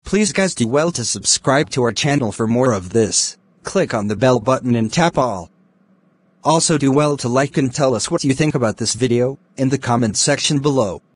Please guys do well to subscribe to our channel for more of this. Click on the bell button and tap all. Also do well to like and tell us what you think about this video in the comment section below.